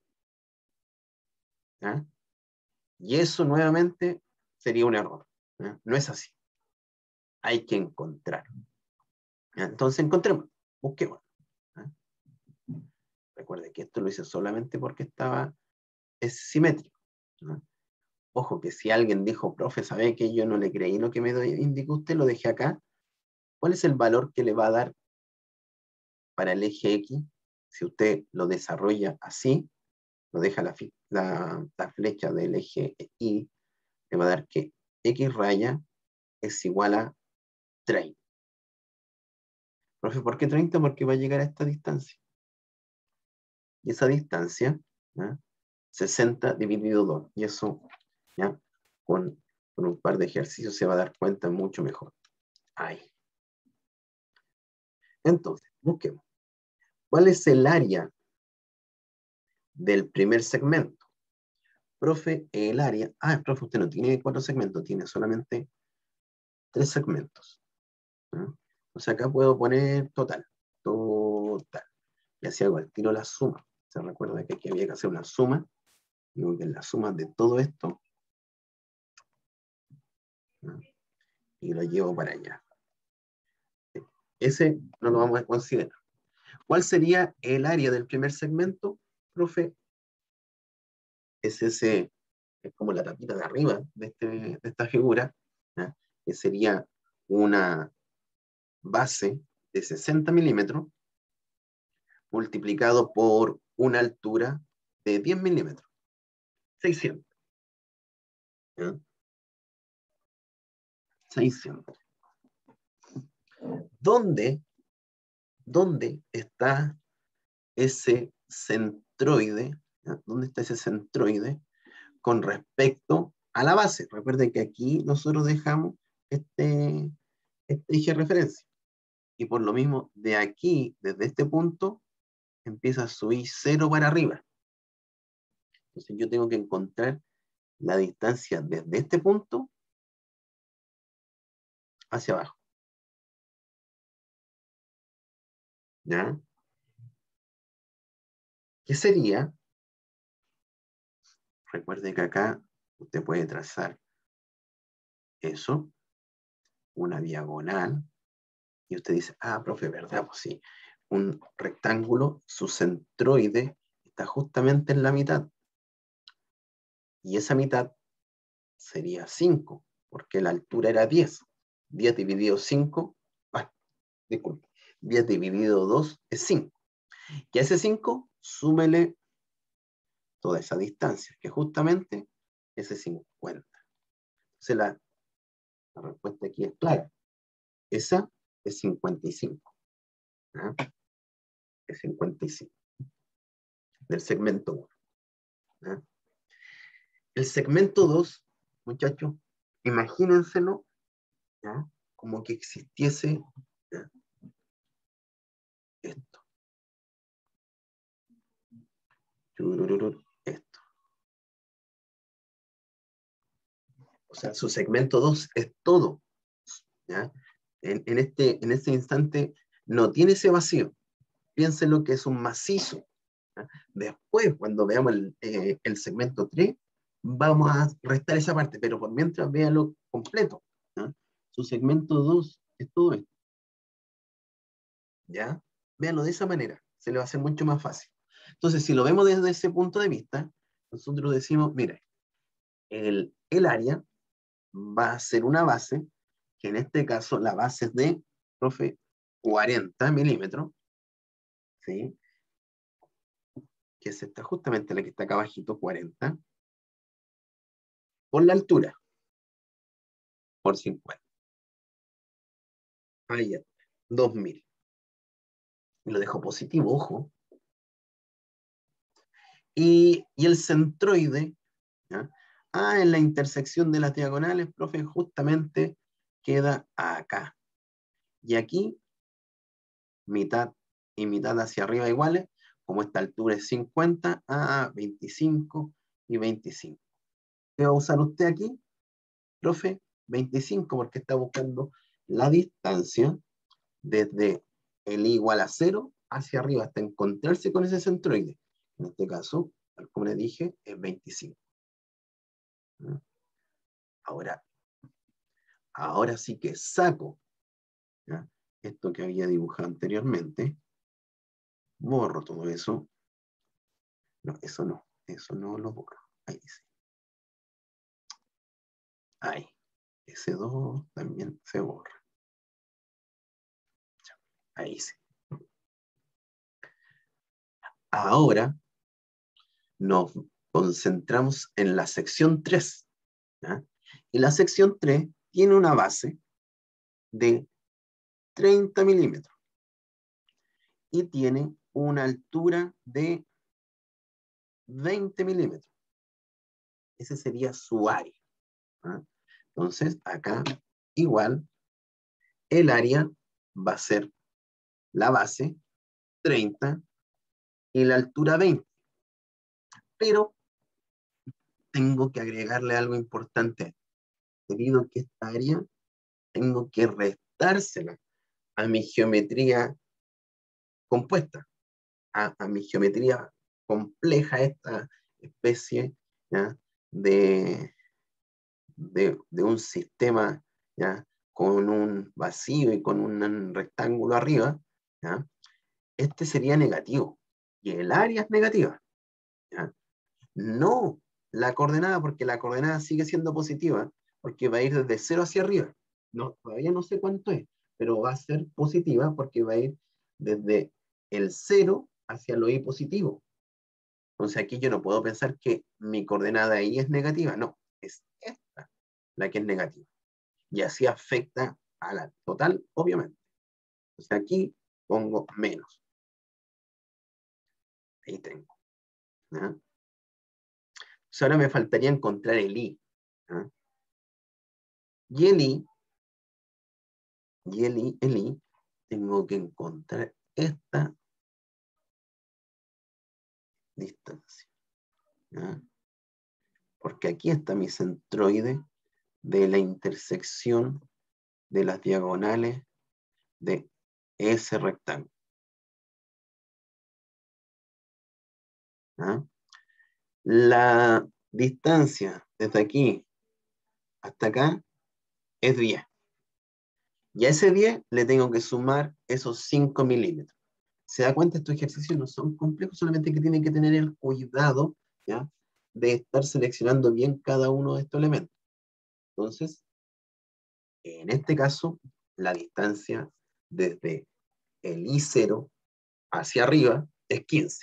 ¿Ah? Y eso nuevamente sería un error. ¿Ah? No es así. Hay que encontrar. ¿Ah? Entonces encontremos, busquemos. ¿Ah? Recuerde que esto lo hice solamente porque es simétrico. ¿Ah? Ojo que si alguien dijo, profe, ¿sabe que yo no le creí lo que me indicó usted? Lo dejé acá. ¿Cuál es el valor que le va a dar para el eje X si usted lo desarrolla así? Lo deja la flecha del eje Y, le va a dar que X raya es igual a 30. Profe, ¿por qué 30? Porque va a llegar a esta distancia. Y esa distancia, ¿ya?, 60 dividido 2. Y eso, ¿ya?, con un par de ejercicios se va a dar cuenta mucho mejor. Ahí. Entonces, busquemos. ¿Cuál es el área del primer segmento? Profe, el área... Ah, profe, usted no tiene 4 segmentos, tiene solamente 3 segmentos. ¿No? O sea, acá puedo poner total. Total. Y así hago al tiro la suma. Se recuerda que aquí había que hacer una suma. Digo que es la suma de todo esto. ¿No? Y lo llevo para allá. Ese no lo vamos a considerar. ¿Cuál sería el área del primer segmento? Profe, es como la tapita de arriba de esta figura, ¿ya?, que sería una base de 60 milímetros multiplicado por una altura de 10 milímetros, 600. ¿Ya? 600. ¿Dónde está ese centroide? ¿Ya? ¿Dónde está ese centroide con respecto a la base? Recuerden que aquí nosotros dejamos este eje de referencia. Y por lo mismo, de aquí, desde este punto, empieza a subir 0 para arriba. Entonces yo tengo que encontrar la distancia desde este punto hacia abajo. ¿Ya? ¿Qué sería? Recuerde que acá usted puede trazar eso, una diagonal, y usted dice, ah, profe, ¿verdad? Pues sí, un rectángulo, su centroide está justamente en la mitad, y esa mitad sería 5, porque la altura era 10. 10 dividido 5, disculpe, 10 dividido 2 es 5. Y a ese 5, súmele toda esa distancia, que justamente es 50. Entonces la respuesta aquí es clara. Esa es 55. ¿Ah? Es 55. Del segmento 1. ¿Ah? El segmento 2, muchachos, imagínenselo, ¿ya? Como que existiese, ¿ya? Esto. Esto. O sea, su segmento 2 es todo. ¿Ya? En este instante no tiene ese vacío. Piensen lo que es un macizo. ¿Ya? Después, cuando veamos el segmento 3, vamos a restar esa parte, pero por mientras véanlo completo. ¿Ya? Su segmento 2 es todo esto. ¿Ya? Véanlo de esa manera, se le va a hacer mucho más fácil. Entonces, si lo vemos desde ese punto de vista, nosotros decimos, mira, el área va a ser una base, que en este caso la base es de, profe, 40 milímetros, ¿sí? Que es esta, justamente la que está acá abajito, 40, por la altura, por 50. Ahí ya, 2000. Y lo dejo positivo, ojo. Y el centroide, ¿ya? En la intersección de las diagonales, profe, justamente queda acá. Y aquí, mitad y mitad hacia arriba iguales, como esta altura es 50, 25 y 25. ¿Qué va a usar usted aquí, profe? 25, porque está buscando la distancia desde el igual a 0 hacia arriba hasta encontrarse con ese centroide. En este caso, como le dije, es 25. Ahora, ahora sí que saco, ¿ya? Esto que había dibujado anteriormente, borro todo eso. No, eso no lo borro. Ahí sí. Ahí. Ese 2 también se borra. Ahí sí. Ahora nos concentramos en la sección 3. ¿Ya? Y la sección 3 tiene una base de 30 milímetros y tiene una altura de 20 milímetros. Ese sería su área. ¿Ah? Entonces, acá igual el área va a ser la base 30 y la altura 20. Pero tengo que agregarle algo importante. Debido a que esta área tengo que restársela a mi geometría compuesta, a mi geometría compleja, esta especie, ¿ya? De, de un sistema, ¿ya? Con un vacío y con un rectángulo arriba, ¿ya? Este sería negativo y el área es negativa, ¿ya? No la coordenada, porque la coordenada sigue siendo positiva, porque va a ir desde 0 hacia arriba. No, todavía no sé cuánto es, pero va a ser positiva porque va a ir desde el 0 hacia lo y positivo. Entonces aquí yo no puedo pensar que mi coordenada ahí es negativa, no, es esta la que es negativa. Y así afecta a la total, obviamente. Entonces aquí pongo menos. Ahí tengo. ¿Ya? Entonces ahora me faltaría encontrar el i. ¿Ya? Y el i, tengo que encontrar esta distancia. ¿Ya? Porque aquí está mi centroide de la intersección de las diagonales de ese rectángulo. ¿ah? La distancia desde aquí hasta acá es 10. Y a ese 10 le tengo que sumar esos 5 milímetros. ¿Se da cuenta? Estos ejercicios no son complejos, solamente que tienen que tener el cuidado, ¿ya?, de estar seleccionando bien cada uno de estos elementos. Entonces, en este caso, la distancia desde el I0 hacia arriba es 15.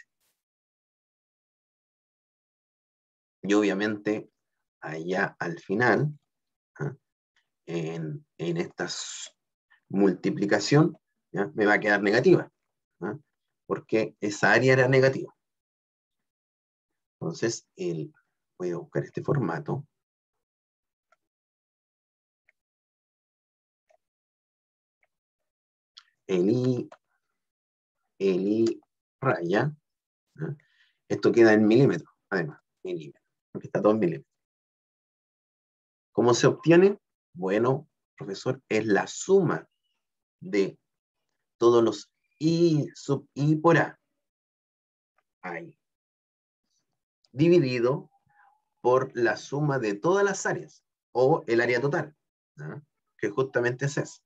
Y obviamente, allá al final, ¿ah?, en esta multiplicación, ¿ya?, me va a quedar negativa, ¿ah?, porque esa área era negativa. Entonces, voy a buscar este formato. El I raya, ¿ah?, esto queda en milímetros, además, milímetros, porque está todo en milímetros. ¿Cómo se obtiene? Bueno, profesor, es la suma de todos los I sub I por A, ahí, dividido por la suma de todas las áreas, o el área total, ¿no?, que justamente es esa.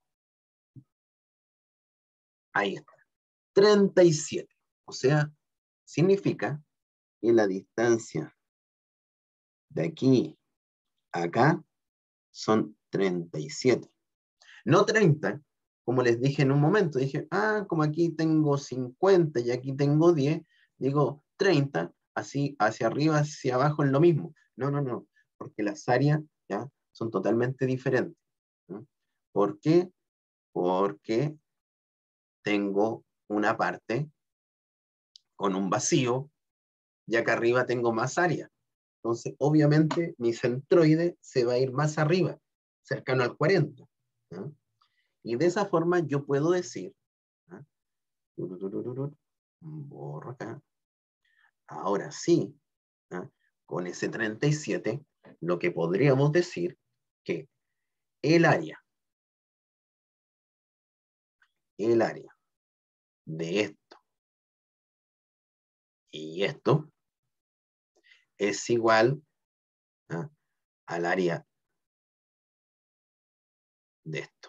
Ahí está, 37. O sea, significa que la distancia de aquí a acá son 37. No 30, como les dije en un momento. Dije, como aquí tengo 50 y aquí tengo 10, digo 30, así hacia arriba, hacia abajo es lo mismo. No, no, no, porque las áreas, ¿ya?, son totalmente diferentes, ¿no? ¿Por qué? Porque tengo una parte con un vacío y acá arriba tengo más área. Entonces, obviamente, mi centroide se va a ir más arriba, cercano al 40, ¿no? Y de esa forma yo puedo decir, ¿ah?, borro acá. Ahora sí, ¿ah?, con ese 37, lo que podríamos decir que el área de esto y esto es igual, ¿ah?, al área de esto.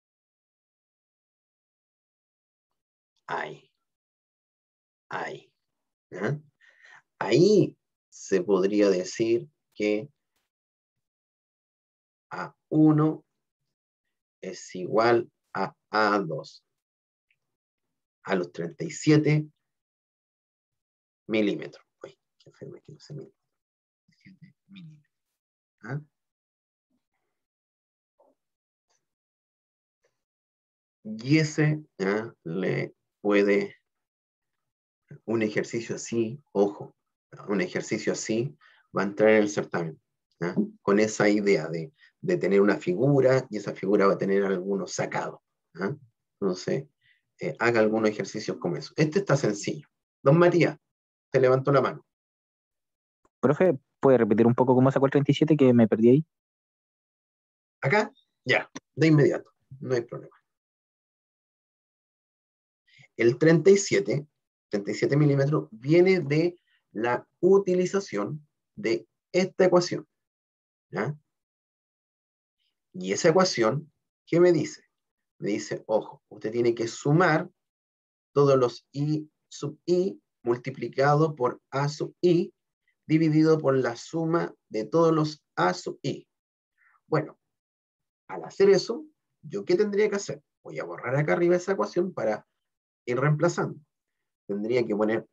Ahí, ahí, ¿ah? Ahí se podría decir que A1 es igual a A2, a los 37 milímetros. Uy, qué enfermo, que no sé milímetros. 37 milímetros. ¿Ah? Y ese, ¿ah?, le puede, un ejercicio así, ojo, un ejercicio así va a entrar en el certamen, ¿ah?, con esa idea de tener una figura y esa figura va a tener algunos sacados, ¿ah? Entonces, haga algunos ejercicios como eso. Este está sencillo. Don Matías, se levantó la mano. Profe, ¿puede repetir un poco cómo sacó el 37 que me perdí ahí? ¿Acá? Ya, de inmediato, no hay problema. El 37 milímetros viene de la utilización de esta ecuación, ¿ya? Y esa ecuación, ¿qué me dice? Me dice, ojo, usted tiene que sumar todos los I sub I multiplicado por A sub I dividido por la suma de todos los A sub I. Bueno, al hacer eso, ¿yo qué tendría que hacer? Voy a borrar acá arriba esa ecuación para ir reemplazando. Tendría que poner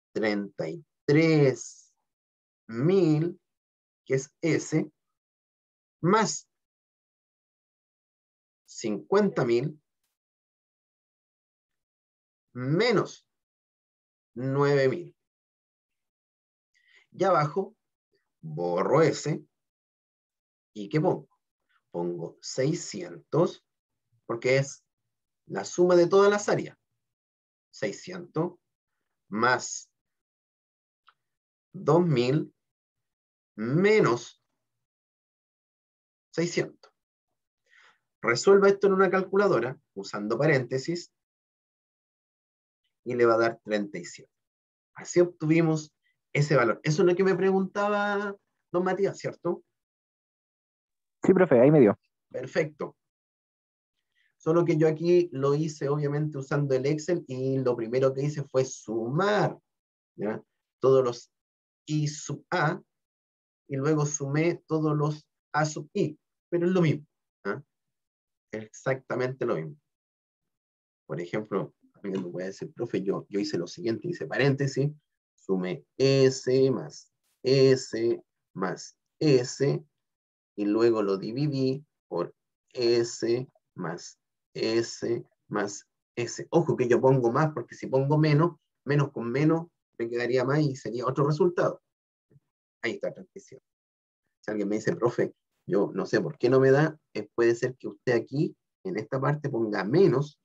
33.000, que es S, más 50.000 menos 9.000. Y abajo borro S y ¿qué pongo? Pongo 600, porque es la suma de todas las áreas. 600 más 2.000 menos 600. Resuelva esto en una calculadora usando paréntesis y le va a dar 37. Así obtuvimos ese valor. Eso es lo que me preguntaba don Matías, ¿cierto? Sí, profe, ahí me dio. Perfecto. Solo que yo aquí lo hice obviamente usando el Excel y lo primero que hice fue sumar, ¿ya? Todos los I sub A y luego sumé todos los A sub I, pero es lo mismo, ¿ya? Exactamente lo mismo. Por ejemplo, alguien me puede decir, profe, yo hice lo siguiente, hice paréntesis, sumé S más S y luego lo dividí por S más S más S. Ojo que yo pongo más, porque si pongo menos, menos con menos, me quedaría más y sería otro resultado. Ahí está la transición. Si alguien me dice, profe, yo no sé por qué no me da, puede ser que usted aquí, en esta parte, ponga menos,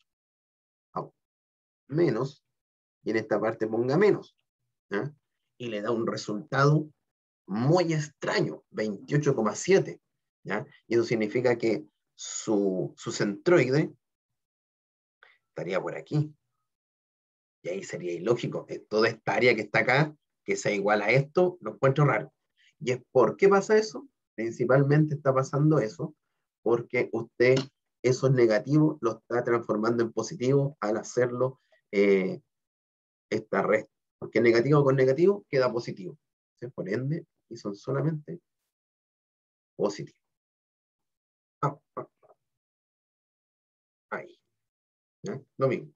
menos, y en esta parte ponga menos, ¿ya? Y le da un resultado muy extraño, 28,7, ¿ya? Y eso significa que su centroide estaría por aquí. Y ahí sería ilógico. Toda esta área que está acá, que sea igual a esto, lo encuentro raro. ¿Y es por qué pasa eso? Principalmente está pasando eso porque usted esos negativos lo está transformando en positivo al hacerlo esta resta. Porque negativo con negativo queda positivo. ¿Sí? Por ende, y son solamente positivos. Ahí. ¿Ya? Lo mismo.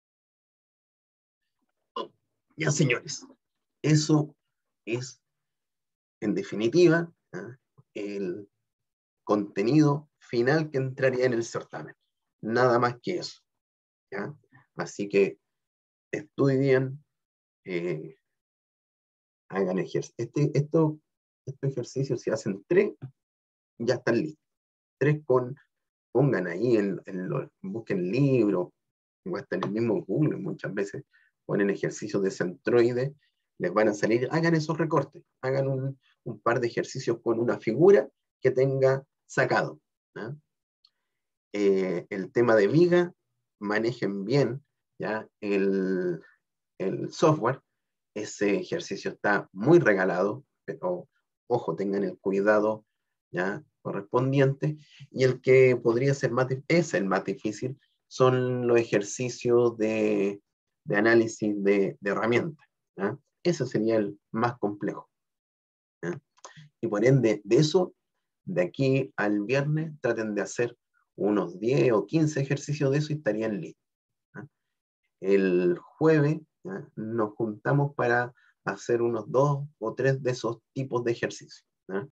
Ya, señores. Eso es, en definitiva, ¿ya? El contenido final que entraría en el certamen. Nada más que eso. ¿Ya? Así que estudien, eh, hagan ejercicio. Estos ejercicios, si hacen 3, ya están listos. 3 pongan ahí, busquen libros, o hasta en el mismo Google, muchas veces ponen ejercicios de centroide, les van a salir, hagan esos recortes, hagan un par de ejercicios con una figura que tenga sacado. ¿Ya? El tema de viga, manejen bien, ¿ya? El software, ese ejercicio está muy regalado, pero ojo, tengan el cuidado, ¿ya? Correspondiente, y el que podría ser es el más difícil, son los ejercicios de análisis de herramientas, ¿ya? Ese sería el más complejo, ¿ya? Y por ende, de eso, de aquí al viernes, traten de hacer unos 10 o 15 ejercicios de eso y estarían listos, ¿ya? El jueves, ¿ya? Nos juntamos para hacer unos 2 o 3 de esos tipos de ejercicios, ¿ya?